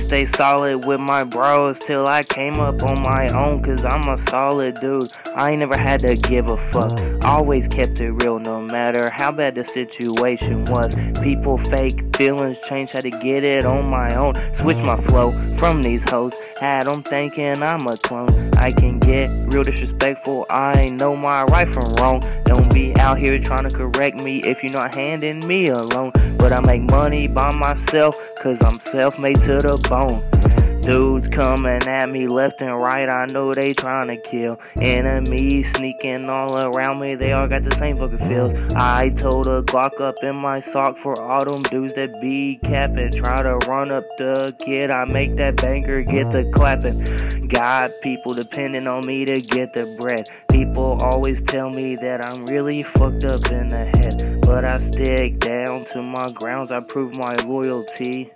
stay solid with my bros till I came up on my own, cause I'm a solid dude. I ain't never had to give a fuck, always kept it real no matter how bad the situation was. People fake feelings, change, had to get it on my own. Switch my flow from these hoes, had them thinking I'm a clone. I can get real disrespectful, I know my right from wrong. Don't be out here trying to correct me if you're not handing me a loan. But I make money by myself, cause I'm self-made to the bone. Dudes coming at me left and right, I know they trying to kill. Enemies sneaking all around me, they all got the same fucking feels. I told a Glock up in my sock for all them dudes that be capping. Try to run up the kid, I make that banger get to clapping. Got people depending on me to get the bread. People always tell me that I'm really fucked up in the head, but I stick down to my grounds, I prove my loyalty.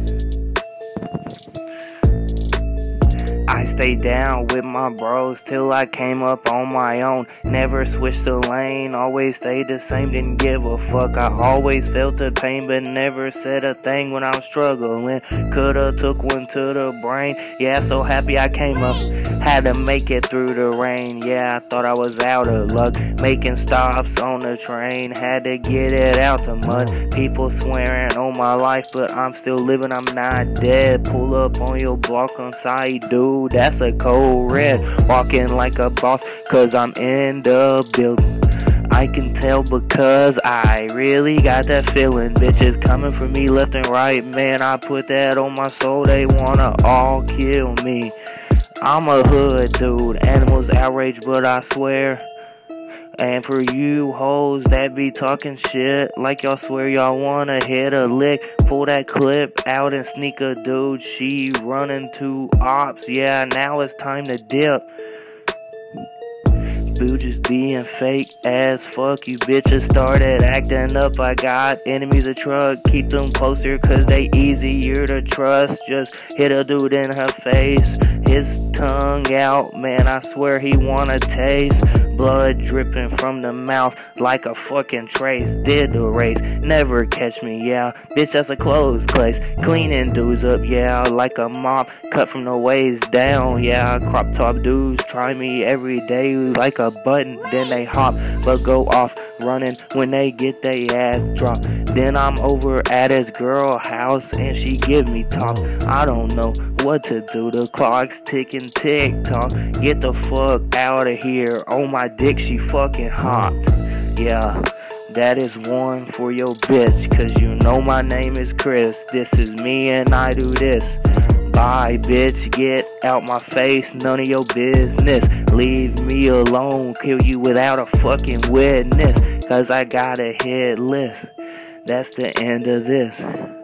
I stay down with my bros till I came up on my own. Never switched the lane, always stayed the same, didn't give a fuck. I always felt the pain but never said a thing when I was struggling. Coulda took one to the brain, yeah, so happy I came up. Had to make it through the rain, yeah, I thought I was out of luck. Making stops on the train, had to get it out the mud. People swearing on my life but I'm still living, I'm not dead. Pull up on your block on side, dude, that's a cold red. Walking like a boss, cause I'm in the building. I can tell because I really got that feeling. Bitches coming for me left and right, man, I put that on my soul. They wanna all kill me. I'm a hood dude, animals outrage, but I swear. And for you hoes that be talking shit, like y'all swear y'all wanna hit a lick, pull that clip out and sneak a dude. She running to ops, yeah, now it's time to dip. Boo just being fake as fuck, you bitches started acting up. I got enemies a truck, keep them closer cause they easier to trust. Just hit a dude in her face, his tongue out, man, I swear he wanna taste. Blood dripping from the mouth like a fucking trace. Did the race, never catch me, yeah. Bitch, that's a closed place. Cleaning dudes up, yeah, like a mop. Cut from the waist down, yeah. Crop top dudes try me every day like a button. Then they hop, but go off running when they get their ass dropped. Then I'm over at his girl house and she give me top. I don't know what to do, the clock's ticking tick-tock. Get the fuck out of here, on my dick she fucking hot. Yeah, that is one for your bitch, cause you know my name is Chris. This is me and I do this. Bye bitch, get out my face, none of your business. Leave me alone, kill you without a fucking witness, cause I got a hit list. That's the end of this.